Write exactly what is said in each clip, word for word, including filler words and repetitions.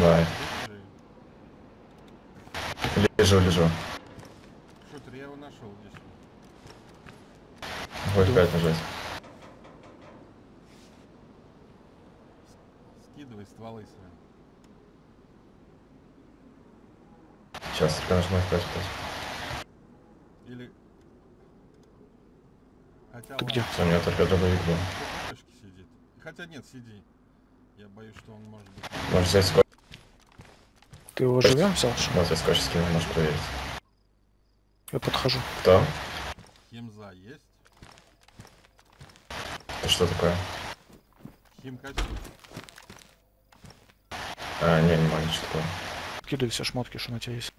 знаю. Лежу, лежу. Шутер, я его нашел здесь. Ой, опять нажать. Скидывай стволы свои. Сейчас, я нажму опять, опять. Или... Хотя Ты ладно. где? У меня только дробовик был. На точке сидит. Хотя нет, сиди. Я боюсь, что он может быть... Можешь взять скотч. Ты его живем взял? Что? Вот я скотч скинул, можешь проверить. Я подхожу. Кто? Химза есть? Это что такое? Химкачи. А, не, не могу, что такое. Кидай все шмотки, что на тебя есть.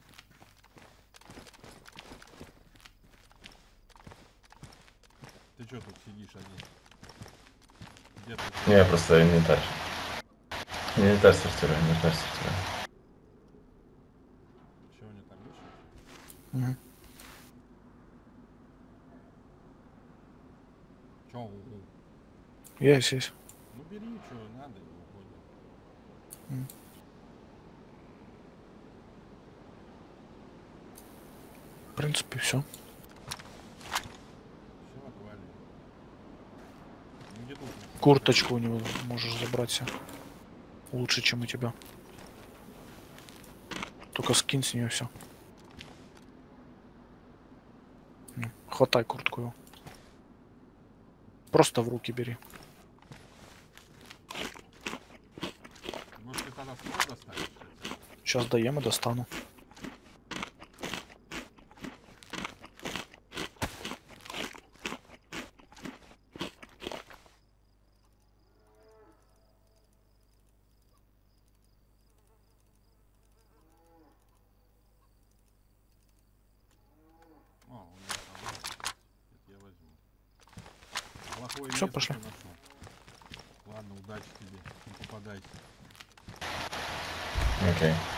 Ты что тут сидишь один? Где ты? Не, я просто инвентарь. Инвентарь сортирую, инвентарь сортирую. Чего они там ищут? Угу. Чё? у-у? Есть, есть. Ну бери, что надо, его понял. М. В принципе, все. Все, отвали. Ну где тут? Курточку у него можешь забрать себе. Лучше, чем у тебя. Только скинь с нее все. Хватай куртку его. Просто в руки бери. Может ты тогда ствол достанешь? Кстати? Сейчас доем и достану. О, у меня там есть. Это я возьму. Плохое Всё, место пошли. ты нашел. Ладно, удачи тебе. Не попадайся. Окей.